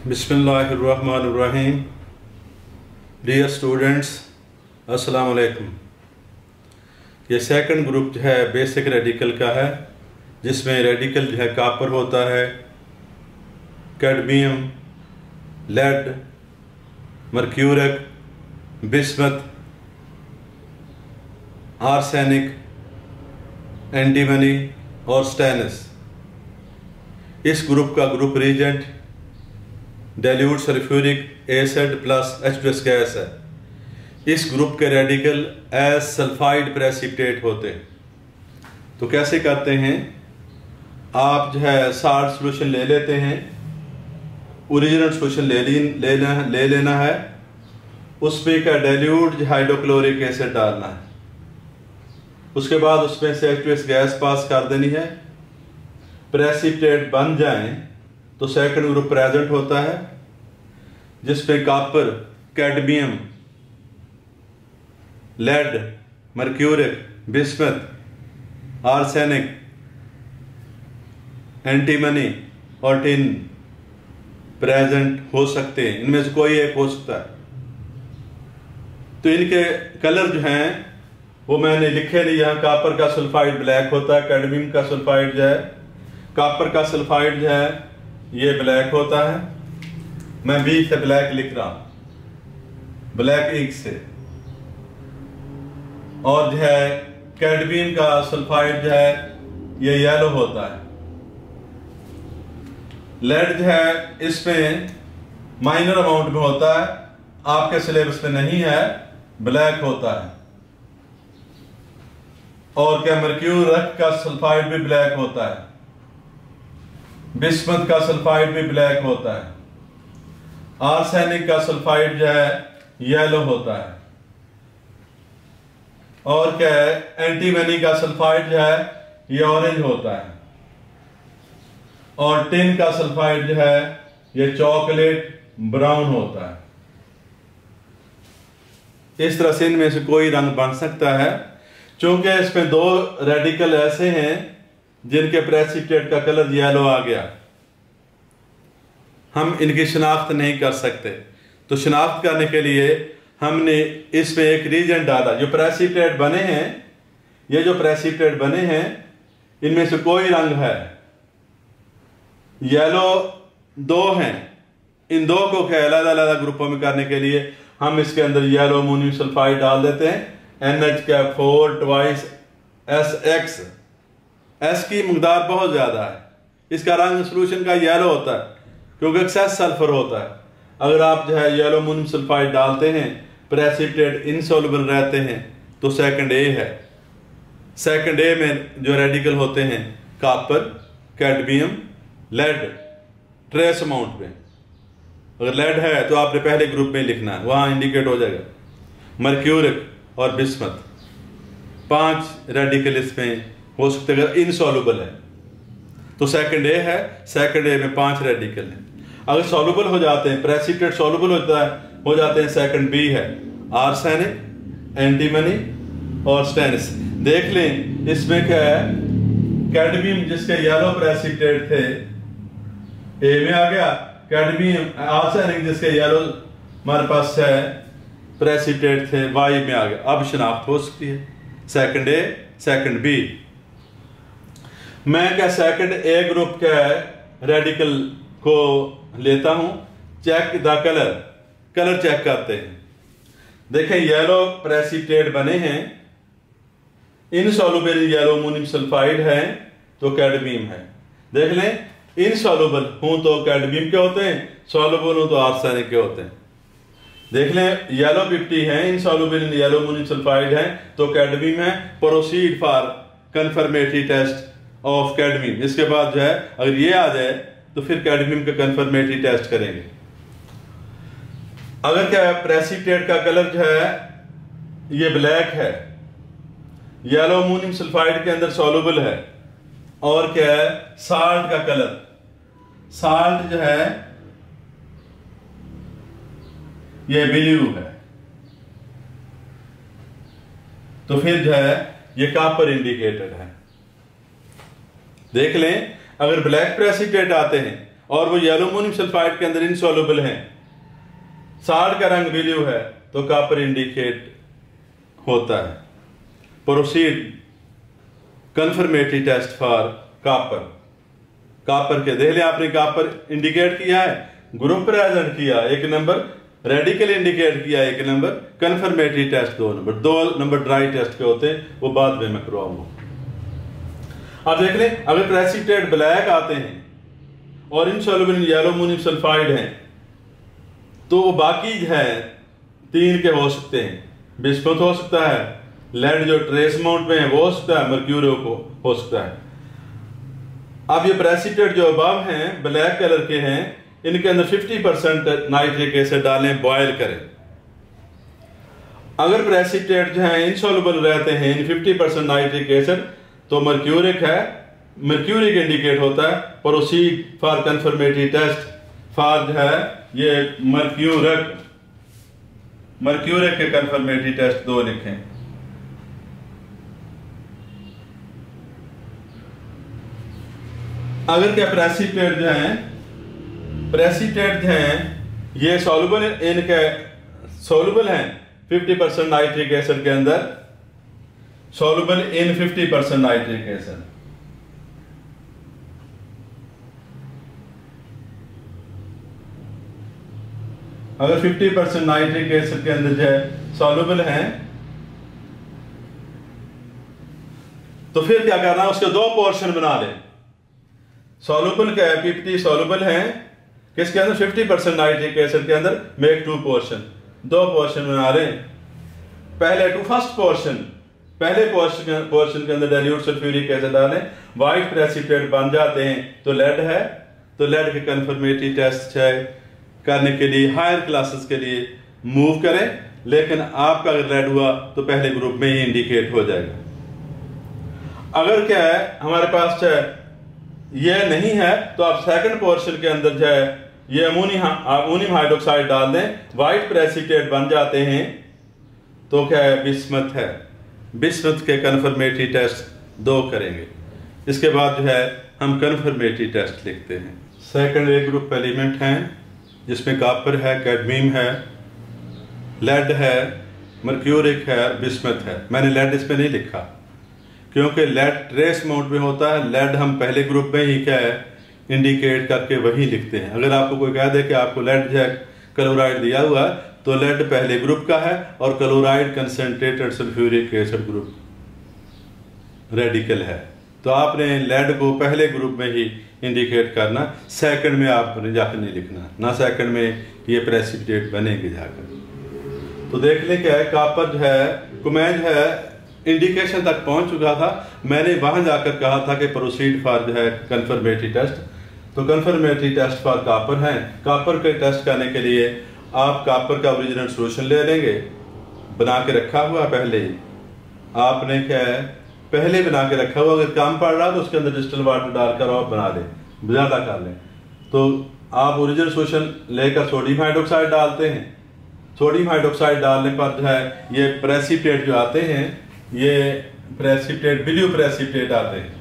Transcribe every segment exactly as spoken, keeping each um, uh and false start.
बिस्मिल्लाहिर्रहमानिर्रहीम। Dear students, अस्सलाम वालेकुम। ये सेकंड ग्रुप जो है बेसिक रेडिकल का है, जिसमें रेडिकल जो है कापर होता है, cadmium, lead, mercuric, bismuth, arsenic, antimony और स्टेनस। इस ग्रुप का group reagent dilute sulphuric acid plus H two S gas है। इस ग्रुप के रेडिकल एज सल्फाइड प्रेसिपिटेट होते हैं। तो कैसे करते हैं, आप जो है साल्ट सोल्यूशन ले लेते हैं, ओरिजिनल सोल्यूशन ले ले लेना ले लेना है, उसमें का डाइल्यूट हाइड्रोक्लोरिक एसिड डालना है। उसके बाद उसमें से H two S gas pass कर देनी है। प्रेसिपिटेट बन जाएं तो सेकंड ग्रुप प्रेजेंट होता है, जिसमें copper, cadmium, lead, mercuric, bismuth, arsenic, antimony और टिन प्रेजेंट हो सकते हैं। इनमें से कोई एक हो सकता है। तो इनके कलर जो हैं वो मैंने लिखे नहीं। यहाँ कॉपर का सल्फाइड ब्लैक होता है, कैडमियम का सल्फाइड जो है, कॉपर का सल्फाइड जो है ये ब्लैक होता है। मैं बी से ब्लैक लिख रहा हूं, ब्लैक इंक से। और जो है कैडमियम का सल्फाइड जो है ये येलो होता है। लेड जो है इसमें माइनर अमाउंट में होता है, आपके सिलेबस में नहीं है, ब्लैक होता है। और क्या मर्क्यूरिक का सल्फाइड भी ब्लैक होता है, बिस्मथ का सल्फाइड भी ब्लैक होता है, आर्सेनिक का सल्फाइड जो है येलो होता है। और क्या है, एंटीमनी का सल्फाइड जो है ये ऑरेंज होता है। और टिन का सल्फाइड जो है ये चॉकलेट ब्राउन होता है। इस तरह से इनमें से कोई रंग बन सकता है। चूंकि इसमें दो रेडिकल ऐसे हैं जिनके प्रेसिपिटेट का कलर येलो आ गया, हम इनकी शिनाख्त नहीं कर सकते। तो शिनाख्त करने के लिए हमने इसमें एक रीजेंट डाला। जो प्रेसिपिटेट बने हैं, ये जो प्रेसिपिटेट बने हैं इनमें से कोई रंग है, येलो दो हैं। इन दो को अलग अलग ग्रुपों में करने के लिए हम इसके अंदर येलो अमोनियम सल्फाइड डाल देते हैं, एन एच का four twice S X. S की मकदार बहुत ज्यादा है, इसका रंग सोल्यूशन का येलो होता है क्योंकि एक्सेस सल्फर होता है। अगर आप जो है येलो अमोनियम सल्फाइड डालते हैं, प्रेसिपिटेट इनसॉल्युबल रहते हैं, तो सेकंड ए है। सेकंड ए में जो रेडिकल होते हैं copper, cadmium, lead trace amount में। अगर लेड है तो आपने पहले ग्रुप में लिखना है, वहां इंडिकेट हो जाएगा। मर्क्यूरिक और बिस्मथ, पांच रेडिकल इसमें हो सकते हैं। अगर इनसॉल्युबल है तो सेकंड ए है, सेकंड ए में पांच रेडिकल हैं। अगर सॉल्युबल हो जाते हैं, प्रेसिपिटेट सॉल्युबल होता है हो जाते हैं, सेकंड बी है, आर्सेनिक, एंटीमनी और स्टेनस। देख लें इसमें क्या है, कैडमियम जिसके येलो प्रेसिपिटेट थे ए में आ गया, कैडमियम आर्सेनिक जिसके येलो हमारे पास है प्रेसिपिटेट थे वाई में आ गया। अब शिनाख्त हो सकती है, सेकंड ए, सेकंड बी। मैं क्या सेकंड ए ग्रुप के रेडिकल को लेता हूं, check the colour, colour check करते हैं। देखें येलो प्रेसिपिटेट बने हैं, इनसॉल्युबल येलो अमोनियम सल्फाइड है तो कैडमियम है। देख लें इनसॉल्युबल हूं तो कैडमियम के होते हैं, सॉल्युबल हूं तो आर्सेनिक के होते हैं। देख लें येलो फिफ्टी है, इनसॉल्युबल येलो अमोनियम सल्फाइड है तो कैडमियम है। Proceed for confirmatory test of cadmium. इसके बाद जो है अगर ये आ जाए तो फिर कैडमियम का कंफर्मेटरी टेस्ट करेंगे। अगर क्या है, प्रेसिपिटेट का कलर जो है ये ब्लैक है, येलो अमोनियम सल्फाइड के अंदर सॉल्युबल है। और क्या है, साल्ट का कलर, साल्ट जो है ये ब्लू है, तो फिर जो है ये कॉपर इंडिकेटेड है। देख लें अगर ब्लैक प्रेसिपिटेट आते हैं और वो येलो अमोनियम सल्फाइड के अंदर इनसॉल्युबल हैं, साल्ट का रंग ब्लू है, तो कॉपर इंडिकेट होता है। Proceed confirmatory test for copper. Copper के देख लिया आपने, कॉपर इंडिकेट किया है, ग्रुप प्रेजेंट किया एक नंबर, रेडिकल इंडिकेट किया एक नंबर, कंफर्मेटरी टेस्ट दो नंबर, दो नंबर ड्राई टेस्ट के होते हैं, वो बाद में मैं करवाऊंगा। अब देख लें, अगर प्रेसिपिटेट ब्लैक आते हैं और इनसॉल्युबल येलो अमोनियम सल्फाइड हैं, तो वो बाकी है तीन के हो सकते हैं, बिस्मुथ हो सकता है, लेड जो ट्रेस अमाउंट में है वो हो सकता है, मर्क्यूरी को हो सकता है। अब ये प्रेसिपिटेट जो अबव हैं ब्लैक कलर के हैं, इनके अंदर पचास परसेंट नाइट्रिक एसिड डालें, बॉयल करें। अगर प्रेसिपिटेट जो है इनसॉल्युबल रहते हैं इन पचास परसेंट नाइट्रिक एसिड, तो मर्क्यूरिक है, मर्क्यूरिक इंडिकेट होता है। Proceed for confirmatory test for जो है ये मर्क्यूरिक, मर्क्यूरिक के कंफर्मेटरी टेस्ट दो लिखें। अगर क्या प्रेसिपिटेट जो है, प्रेसिपिटेट जो है ये सॉल्युबल, इनके सॉल्युबल हैं पचास परसेंट नाइट्रिक एसिड के अंदर, सॉल्युबल इन पचास परसेंट नाइट्रिक एसिड। अगर पचास परसेंट नाइट्रिक एसिड के अंदर जो है सॉल्युबल हैं, तो फिर क्या करना है, उसके दो पोर्शन बना लें। सॉल्युबल का पीपीटी सॉल्युबल हैं किसके अंदर, पचास परसेंट नाइट्रिक एसिड के अंदर, मेक टू पोर्शन, दो पोर्शन बना लें। पहले टू फर्स्ट पोर्शन, पहले पोर्शन पोर्शन के अंदर डाइल्यूट सल्फ्यूरिक एसिड डालें, व्हाइट प्रेसिपिटेट बन जाते हैं, तो लेड है, तो लेड के कंफर्मेटरी टेस्ट है करने के लिए हायर क्लासेस के लिए मूव करें, लेकिन आपका अगर लेड हुआ तो पहले ग्रुप में ही इंडिकेट हो जाएगा। अगर क्या है हमारे पास जो है ये नहीं है, तो आप सेकंड पोर्शन के अंदर जो है ये अमोनियम अमोनियम हाइड्रोक्साइड डाल दें, व्हाइट प्रेसिपिटेट बन जाते हैं, तो क्या है बिस्मथ है, बिस्मथ के कंफर्मेटरी टेस्ट दो करेंगे। इसके बाद जो है हम कंफर्मेटरी टेस्ट लिखते हैं। सेकंड ए ग्रुप एलिमेंट हैं जिसमें कॉपर है, कैडमियम है, लेड है, मर्क्यूरिक है, बिस्मथ है। मैंने लेड इसमें नहीं लिखा क्योंकि लेड ट्रेस अमाउंट में होता है, लेड हम पहले ग्रुप में ही क्या है इंडिकेट करके वही लिखते हैं। अगर आपको कोई कह दे कि आपको लेड जो है क्लोराइड दिया हुआ है, तो लेड पहले ग्रुप का है और chloride concentrated sulphuric acid group radical है, तो आपने लेड को पहले ग्रुप में ही इंडिकेट करना, सेकंड में आपने जाकर नहीं लिखना, ना सेकंड में ये प्रेसिपिटेट बनेंगे जाकर। तो देख लें क्या है, कॉपर जो है कुमैन है इंडिकेशन तक पहुंच चुका था, मैंने वहां जाकर कहा था कि प्रोसीड फॉर जो है कंफर्मेटरी टेस्ट, तो कंफर्मेटरी टेस्ट फॉर कॉपर है। कॉपर के टेस्ट करने के लिए आप कॉपर का ओरिजिनल सोल्यूशन ले लेंगे, बना के रखा हुआ पहले ही, आपने क्या है पहले बना के रखा हुआ, अगर काम पड़ रहा तो उसके अंदर डिस्टिल वाटर डालकर आप बना लें, ज्यादा कर लें। तो आप ओरिजिनल सोल्यूशन लेकर सोडियम हाइड्रोक्साइड डालते हैं, सोडियम हाइड्रोक्साइड डालने पर जो है ये प्रेसिपिटेट जो आते हैं, ये प्रेसिपिटेट ब्लू प्रेसिपिटेट आते हैं।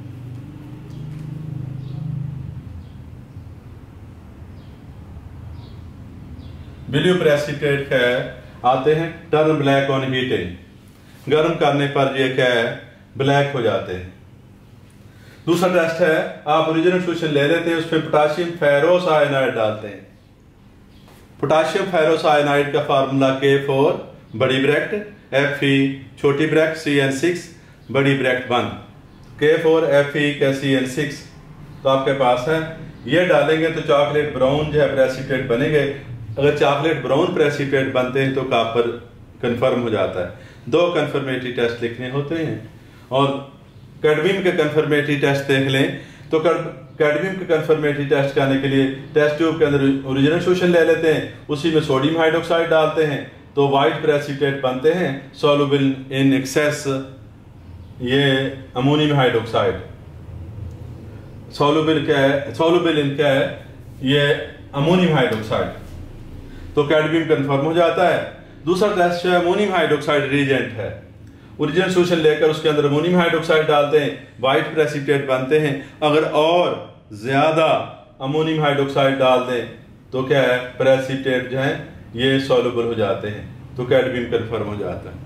ब्लू प्रेसिपिटेट है आते हैं, टर्न ब्लैक ऑन हीटिंग, गर्म करने पर ये क्या है ब्लैक हो जाते हैं। दूसरा टेस्ट है, आप ओरिजिनल सोल्यूशन ले लेते हैं, उसमें पोटाशियम फेरोस आयनाइड डालते हैं। पोटाशियम फेरोस आयनाइड का फार्मूला के फोर बड़ी ब्रैकेट, एफ ई छोटी ब्रैकेट, सी एन सिक्स बड़ी bracket one, K four F E का सी एन सिक्स, तो आपके पास है। ये डालेंगे तो चॉकलेट ब्राउन जो है प्रेसिपिटेट बनेंगे। अगर चॉकलेट ब्राउन प्रेसिपिटेट बनते हैं तो कॉपर कंफर्म हो जाता है। दो कंफर्मेटरी टेस्ट लिखने होते हैं। और कैडमियम के कंफर्मेटरी टेस्ट देख लें, तो कैडमियम के कंफर्मेटरी टेस्ट करने के लिए टेस्ट ट्यूब के अंदर ओरिजिनल सोल्यूशन ले लेते हैं, उसी में सोडियम हाइड्रोक्साइड डालते हैं, तो व्हाइट प्रेसिपिटेट बनते हैं, सॉल्युबल इन एक्सेस ये अमोनियम हाइड्रोक्साइड, सॉल्युबल क्या है, सॉल्युबल इन क्या है ये अमोनियम हाइड्रोक्साइड, तो कैडमियम कंफर्म हो जाता है। दूसरा टेस्ट है अमोनियम हाइड्रोक्साइड रिएजेंट है, ओरिजिनल सोल्यूशन लेकर उसके अंदर अमोनियम हाइड्रोक्साइड डालते हैं, व्हाइट प्रेसिपिटेट बनते हैं। अगर और ज्यादा अमोनियम हाइड्रोक्साइड डाल दें तो क्या है, प्रेसिपिटेट जो है ये सॉल्युबल हो जाते हैं, तो कैडमियम कन्फर्म हो जाता है।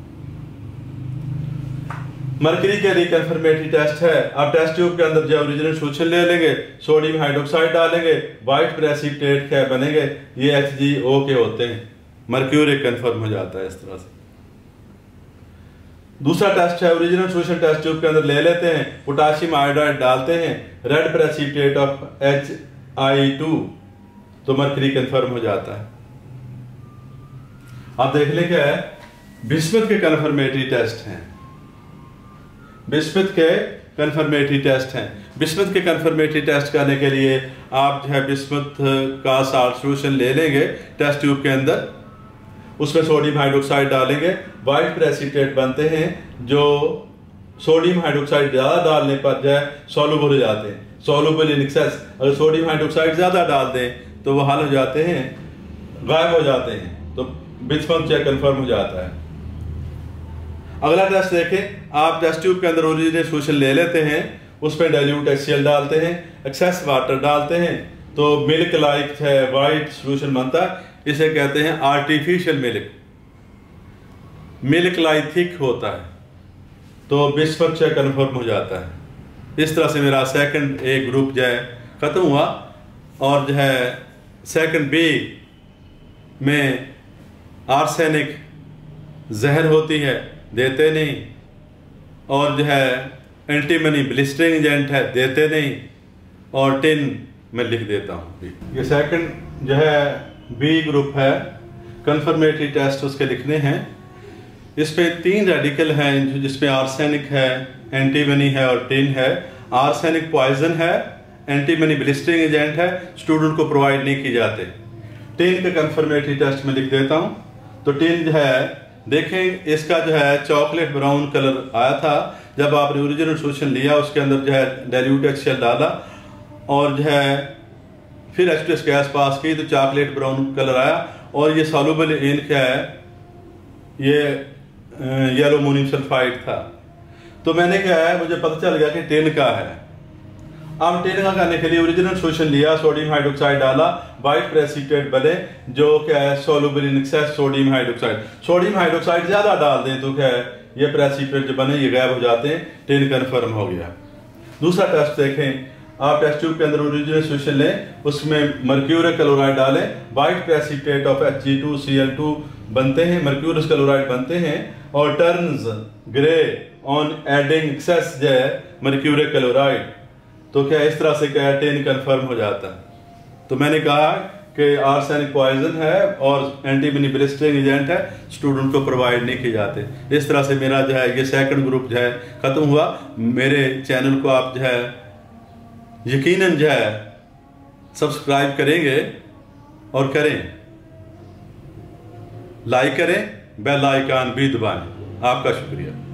मरकरी के लिए कंफर्मेटरी टेस्ट है। आप टेस्ट ट्यूब के अंदर जो ओरिजिनल सोल्यूशन ले लेंगे, सोडियम हाइड्रोक्साइड डालेंगे, व्हाइट प्रेसिपिटेट क्या बनेंगे, ये एच जी ओ के होते हैं, मर्क्यूरी कन्फर्म हो जाता है इस तरह से। दूसरा टेस्ट है ओरिजिनल सोल्यूशन टेस्ट ट्यूब के अंदर ले लेते हैं, पोटाशियम आयोडाइड डालते हैं, red precipitate of H I two, तो मरकरी कन्फर्म हो जाता है। आप देख लें क्या है, बिस्मथ के कन्फर्मेटरी टेस्ट हैं, बिस्मथ के कन्फर्मेटरी टेस्ट हैं। बिस्मथ के कन्फर्मेटरी टेस्ट करने के लिए आप जो है बिस्मथ का साल्ट सोल्यूशन ले लेंगे टेस्ट ट्यूब के अंदर, उसमें सोडियम हाइड्रोक्साइड डालेंगे, व्हाइट प्रेसिपिटेट बनते हैं जो सोडियम हाइड्रोक्साइड ज़्यादा डालने पर जो है सॉल्युबल हो जाते हैं, सॉल्युबल इन एक्सेस। अगर सोडियम हाइड्रोक्साइड ज़्यादा डाल दें तो वो हल हो जाते हैं, गायब हो जाते हैं, तो बिस्मथ चेक कन्फर्म हो जाता है। अगला टेस्ट देखें, आप टेस्ट ट्यूब के अंदर ओरिजिनल सोल्यूशन ले लेते हैं, उसमें डाइल्यूट एच सी एल डालते हैं, एक्सेस वाटर डालते हैं, तो मिल्क लाइक है वाइट सोल्यूशन बनता है, इसे कहते हैं artificial milk, milk like thick होता है, तो बिस्मथ चेक कन्फर्म हो जाता है। इस तरह से मेरा सेकंड ए ग्रुप जो है ख़त्म हुआ, और जो है सेकंड बी में आर्सेनिक जहर होती है, देते नहीं, और जो है एंटीमनी ब्लिस्टरिंग एजेंट है, देते नहीं, और टिन मैं लिख देता हूँ। ये सेकंड जो है बी ग्रुप है, कन्फर्मेटरी टेस्ट उसके लिखने हैं। इस पे तीन रेडिकल हैं जिसमें आर्सेनिक है, एंटीमनी है और टिन है। आर्सेनिक पॉइजन है, एंटीमनी ब्लिस्टरिंग एजेंट है, स्टूडेंट को प्रोवाइड नहीं की जाते। टिन का कन्फर्मेटरी टेस्ट में लिख देता हूँ। तो टिन जो है देखें, इसका जो है चॉकलेट ब्राउन कलर आया था जब आपने ओरिजिनल सोल्यूशन लिया, उसके अंदर जो है डाइल्यूट एच सी एल डाला और जो है फिर H two S gas pass की तो चॉकलेट ब्राउन कलर आया, और ये सॉल्युबल इन क्या है, ये येलो अमोनियम सल्फाइड था। तो मैंने क्या है, मुझे पता चल गया कि टिन का है। अब टिन का करने के लिए ओरिजिनल सोल्यूशन लिया, सोडियम हाइड्रोक्साइड डाला, व्हाइट प्रेसिपिटेट बने जो क्या है soluble in excess sodium hydroxide. Sodium hydroxide ज्यादा डाल दें तो क्या है, ये प्रेसिपिटेट जो बने ये गायब हो जाते हैं, टिन कन्फर्म हो गया। दूसरा टेस्ट देखें, आप टेस्ट ट्यूब के अंदर ओरिजिनल सोल्यूशन लें, उसमें मर्क्यूरिक क्लोराइड डालें, white precipitate of H G two C L two बनते हैं, मर्क्यूरस क्लोराइड बनते हैं, और turns grey on adding excess जो है मर्क्यूरिक क्लोराइड, तो क्या इस तरह से क्या टिन कन्फर्म हो जाता है। तो मैंने कहा कि आर्सेनिक पॉइजन है और एंटीमनी ब्लिस्टरिंग एजेंट है, स्टूडेंट को प्रोवाइड नहीं किए जाते। इस तरह से मेरा जो है ये सेकंड ग्रुप जो है खत्म हुआ। मेरे चैनल को आप जो है यकीनन जो है सब्सक्राइब करेंगे और करें, लाइक करें, बेल आइकन भी दबाएं। आपका शुक्रिया।